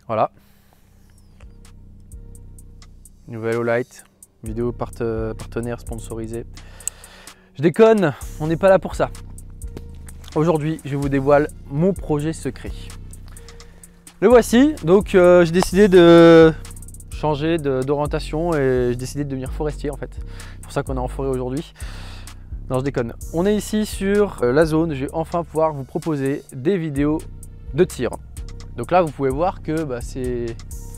Voilà. Nouvelle Olight, vidéo partenaire sponsorisée. Je déconne, on n'est pas là pour ça. Aujourd'hui, je vous dévoile mon projet secret. Le voici, donc j'ai décidé de changer d'orientation et j'ai décidé de devenir forestier en fait. C'est pour ça qu'on est en forêt aujourd'hui. Non, je déconne. On est ici sur la zone, je vais enfin pouvoir vous proposer des vidéos de tir. Donc là, vous pouvez voir que c'est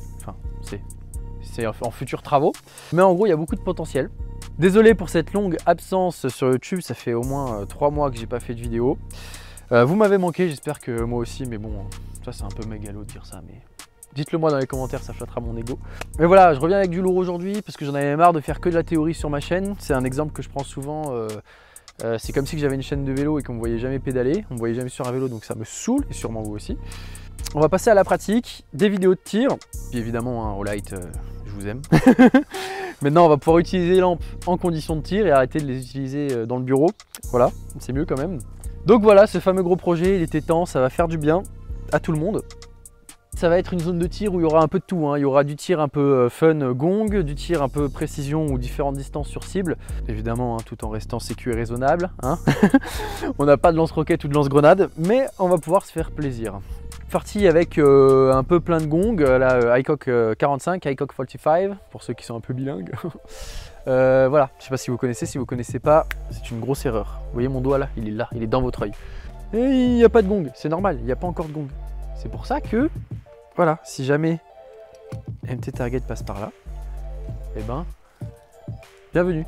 en futurs travaux. Mais en gros, il y a beaucoup de potentiel. Désolé pour cette longue absence sur YouTube, ça fait au moins 3 mois que j'ai pas fait de vidéo. Vous m'avez manqué, j'espère que moi aussi, mais bon, ça c'est un peu mégalo de dire ça, mais dites-le moi dans les commentaires, ça flattera mon ego. Mais voilà, je reviens avec du lourd aujourd'hui parce que j'en avais marre de faire que de la théorie sur ma chaîne. C'est un exemple que je prends souvent. C'est comme si j'avais une chaîne de vélo et qu'on me voyait jamais pédaler, on me voyait jamais sur un vélo, donc ça me saoule, et sûrement vous aussi. On va passer à la pratique, des vidéos de tir, puis évidemment, hein, Olight, je vous aime. Maintenant, on va pouvoir utiliser les lampes en condition de tir et arrêter de les utiliser dans le bureau. Voilà, c'est mieux quand même. Donc voilà, ce fameux gros projet, il était temps, ça va faire du bien à tout le monde. Ça va être une zone de tir où il y aura un peu de tout, hein. Il y aura du tir un peu fun gong, du tir un peu précision ou différentes distances sur cible. Évidemment, hein, tout en restant sécu et raisonnable. Hein. On n'a pas de lance-roquettes ou de lance-grenades, mais on va pouvoir se faire plaisir. Parti avec un peu plein de gongs, la iCock 45, iCock 45, pour ceux qui sont un peu bilingues. Voilà, je ne sais pas si vous connaissez pas, c'est une grosse erreur. Vous voyez mon doigt là, il est dans votre œil. Et il n'y a pas de gong, c'est normal, il n'y a pas encore de gong. C'est pour ça que, voilà, si jamais MT Target passe par là, eh ben, bienvenue.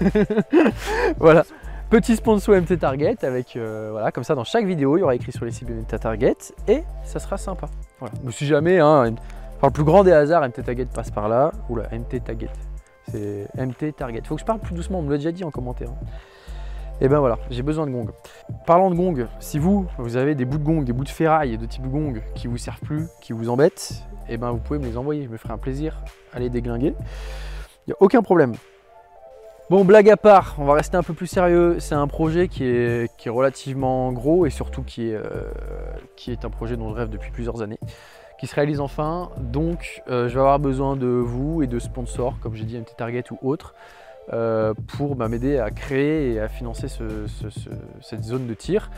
Voilà. Petit sponsor MT Target avec, voilà, comme ça dans chaque vidéo, il y aura écrit sur les cibles MT Target et ça sera sympa. Voilà. Mais si jamais, hein, par le plus grand des hasards, MT Target passe par là, oula, MT Target, c'est MT Target. Faut que je parle plus doucement, on me l'a déjà dit en commentaire. Et ben voilà, j'ai besoin de gong. Parlant de gong, si vous avez des bouts de gong, des bouts de ferraille de type gong qui vous servent plus, qui vous embêtent, et ben vous pouvez me les envoyer, je me ferai un plaisir à les déglinguer. Il n'y a aucun problème. Bon, blague à part, on va rester un peu plus sérieux. C'est un projet qui est relativement gros et surtout qui est un projet dont je rêve depuis plusieurs années, qui se réalise enfin. Donc, je vais avoir besoin de vous et de sponsors, comme j'ai dit, MT Target ou autres, pour m'aider à créer et à financer cette zone de tir.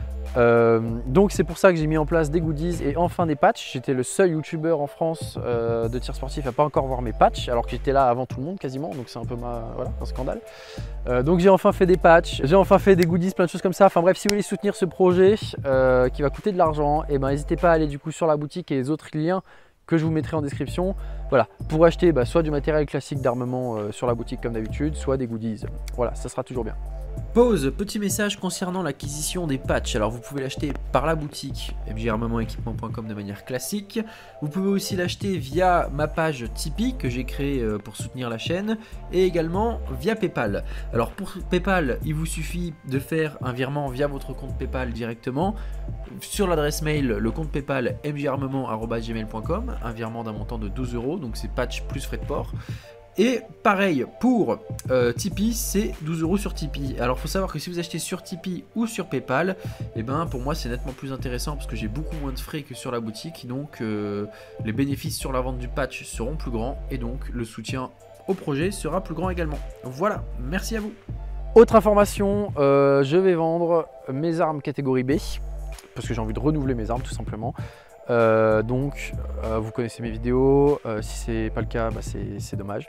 Donc c'est pour ça que j'ai mis en place des goodies et enfin des patchs. J'étais le seul youtubeur en France de tir sportif à pas encore voir mes patchs, alors que j'étais là avant tout le monde quasiment, donc c'est un peu voilà, un scandale. Donc j'ai enfin fait des patchs, j'ai enfin fait des goodies, plein de choses comme ça. Enfin bref, si vous voulez soutenir ce projet qui va coûter de l'argent, et ben n'hésitez pas à aller du coup sur la boutique et les autres liens que je vous mettrai en description, voilà, pour acheter soit du matériel classique d'armement sur la boutique comme d'habitude, soit des goodies. Voilà, ça sera toujours bien. Pause, petit message concernant l'acquisition des patchs. Alors vous pouvez l'acheter par la boutique mjarmamentequipement.com de manière classique. Vous pouvez aussi l'acheter via ma page Tipeee que j'ai créée pour soutenir la chaîne et également via Paypal. Alors pour Paypal, il vous suffit de faire un virement via votre compte Paypal directement sur l'adresse mail, le compte Paypal mjarmement@gmail.com, un virement d'un montant de 12 €, donc c'est patch plus frais de port. Et pareil pour Tipeee, c'est 12 € sur Tipeee. Alors il faut savoir que si vous achetez sur Tipeee ou sur Paypal, et ben pour moi c'est nettement plus intéressant parce que j'ai beaucoup moins de frais que sur la boutique. Donc les bénéfices sur la vente du patch seront plus grands et donc le soutien au projet sera plus grand également. Voilà, merci à vous. Autre information, je vais vendre mes armes catégorie B parce que j'ai envie de renouveler mes armes tout simplement. Donc vous connaissez mes vidéos, si c'est pas le cas, c'est dommage.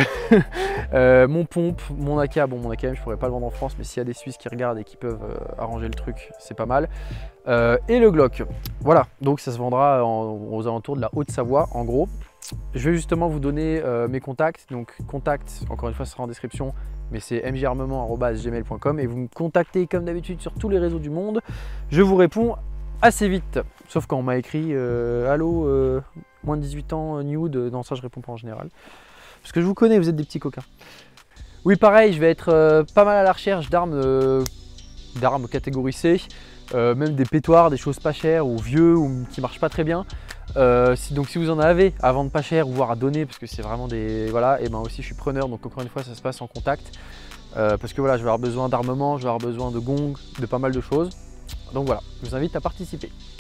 Mon pompe, mon AK, bon mon AKM je pourrais pas le vendre en France, mais s'il y a des Suisses qui regardent et qui peuvent arranger le truc, c'est pas mal. Et le Glock, voilà, donc ça se vendra aux alentours de la Haute-Savoie en gros. Je vais justement vous donner mes contacts, donc contact, encore une fois ce sera en description, mais c'est mjarmement@gmail.com et vous me contactez comme d'habitude sur tous les réseaux du monde, je vous réponds assez vite, sauf quand on m'a écrit allô, moins de 18 ans, nude, non ça je réponds pas en général, parce que je vous connais, vous êtes des petits coquins. Oui pareil, je vais être pas mal à la recherche d'armes catégorie C, même des pétoirs, des choses pas chères ou vieux ou qui marchent pas très bien. Donc si vous en avez à vendre pas cher ou voire à donner, parce que c'est vraiment des... Voilà, et ben aussi je suis preneur, donc encore une fois ça se passe en contact. Parce que voilà, je vais avoir besoin d'armement, je vais avoir besoin de gong, de pas mal de choses. Donc voilà, je vous invite à participer.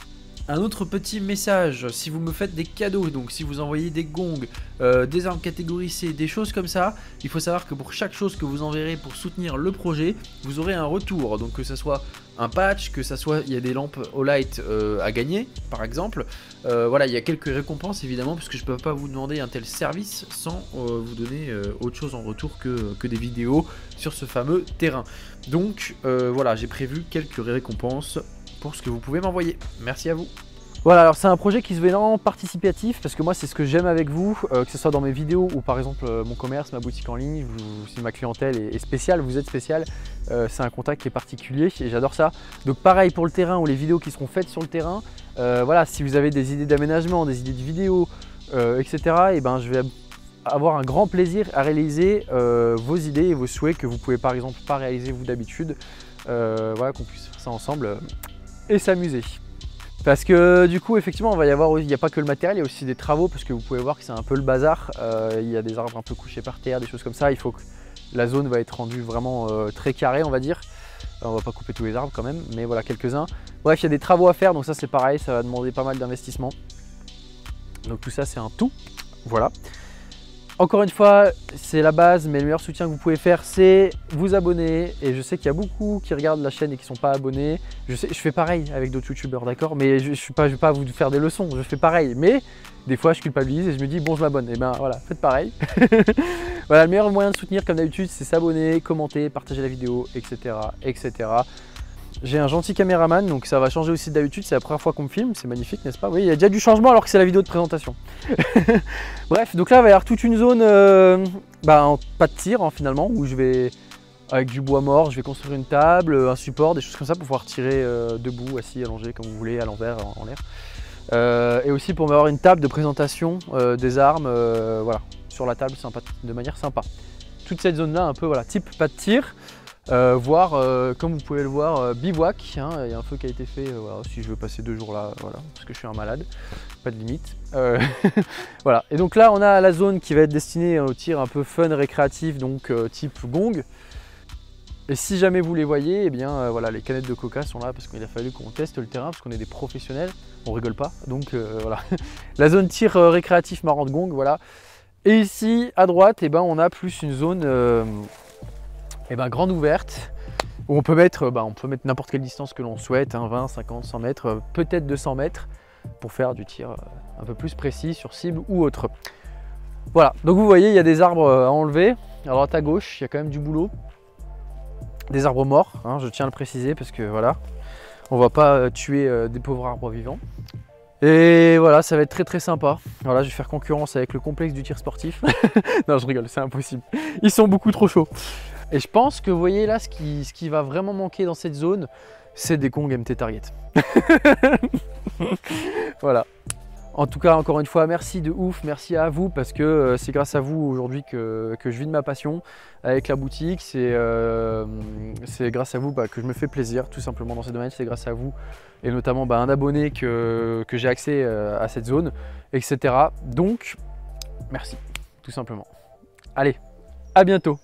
Un autre petit message, si vous me faites des cadeaux, donc si vous envoyez des gongs, des armes catégorie C, des choses comme ça, il faut savoir que pour chaque chose que vous enverrez pour soutenir le projet, vous aurez un retour. Donc que ça soit un patch, que ça soit, il y a des lampes Olight à gagner, par exemple. Voilà, il y a quelques récompenses évidemment, puisque je ne peux pas vous demander un tel service sans vous donner autre chose en retour que des vidéos sur ce fameux terrain. Donc voilà, j'ai prévu quelques récompenses pour ce que vous pouvez m'envoyer. Merci à vous. Voilà, alors c'est un projet qui se veut énormément participatif parce que moi c'est ce que j'aime avec vous, que ce soit dans mes vidéos ou par exemple mon commerce, ma boutique en ligne, si ma clientèle est spéciale, vous êtes spécial, c'est un contact qui est particulier et j'adore ça. Donc pareil pour le terrain ou les vidéos qui seront faites sur le terrain, voilà, si vous avez des idées d'aménagement, des idées de vidéos, etc. et ben je vais avoir un grand plaisir à réaliser vos idées et vos souhaits que vous pouvez par exemple pas réaliser vous d'habitude. Voilà, qu'on puisse faire ça ensemble et s'amuser. Parce que du coup effectivement il n'y a pas que le matériel, il y a aussi des travaux parce que vous pouvez voir que c'est un peu le bazar. Il y a des arbres un peu couchés par terre, des choses comme ça. Il faut que la zone va être rendue vraiment très carrée on va dire. On va pas couper tous les arbres quand même, mais voilà quelques-uns. Bref, il y a des travaux à faire, donc ça c'est pareil, ça va demander pas mal d'investissement. Donc tout ça c'est un tout, voilà. Encore une fois, c'est la base, mais le meilleur soutien que vous pouvez faire, c'est vous abonner. Et je sais qu'il y a beaucoup qui regardent la chaîne et qui ne sont pas abonnés. Je fais pareil avec d'autres youtubeurs, d'accord? Mais je ne vais pas vous faire des leçons, je fais pareil. Mais des fois, je culpabilise et je me dis, bon, je m'abonne. Et ben voilà, faites pareil. Voilà, le meilleur moyen de soutenir, comme d'habitude, c'est s'abonner, commenter, partager la vidéo, etc. etc. J'ai un gentil caméraman, donc ça va changer aussi d'habitude, c'est la première fois qu'on me filme, c'est magnifique, n'est-ce pas? Oui, il y a déjà du changement alors que c'est la vidéo de présentation. Bref, donc là, il va y avoir toute une zone en pas de tir finalement, où je vais, avec du bois mort, je vais construire une table, un support, des choses comme ça pour pouvoir tirer debout, assis, allongé, comme vous voulez, à l'envers, en l'air. Et aussi pour avoir une table de présentation des armes, voilà, sur la table, de manière sympa. Toute cette zone-là, un peu, voilà, type pas de tir. Voire comme vous pouvez le voir bivouac, hein, il y a un feu qui a été fait, voilà, si je veux passer 2 jours là, voilà, parce que je suis un malade, pas de limite. Voilà, et donc là on a la zone qui va être destinée au tir un peu fun récréatif, donc type gong. Et si jamais vous les voyez, eh bien voilà, les canettes de coca sont là parce qu'il a fallu qu'on teste le terrain, parce qu'on est des professionnels, on rigole pas, donc voilà. La zone tir récréatif marrant de gong, voilà. Et ici à droite, eh ben, on a plus une zone grande ouverte, où on peut mettre n'importe quelle distance que l'on souhaite, hein, 20, 50, 100 mètres, peut-être 200 mètres, pour faire du tir un peu plus précis sur cible ou autre. Voilà, donc vous voyez, il y a des arbres à enlever, à droite à gauche, il y a quand même du boulot. Des arbres morts, hein, je tiens à le préciser, parce que voilà, on va pas tuer des pauvres arbres vivants. Et voilà, ça va être très très sympa. Voilà, je vais faire concurrence avec le complexe du tir sportif. Non, je rigole, c'est impossible. Ils sont beaucoup trop chauds. Et je pense que vous voyez là, ce qui va vraiment manquer dans cette zone, c'est des Kong MT Target. Voilà. En tout cas, encore une fois, merci de ouf, merci à vous, parce que c'est grâce à vous aujourd'hui que je vis de ma passion avec la boutique. C'est grâce à vous que je me fais plaisir, tout simplement dans ce domaine. C'est grâce à vous, et notamment un abonné que j'ai accès à cette zone, etc. Donc, merci, tout simplement. Allez, à bientôt.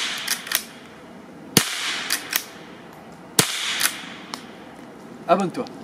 Abonne-toi.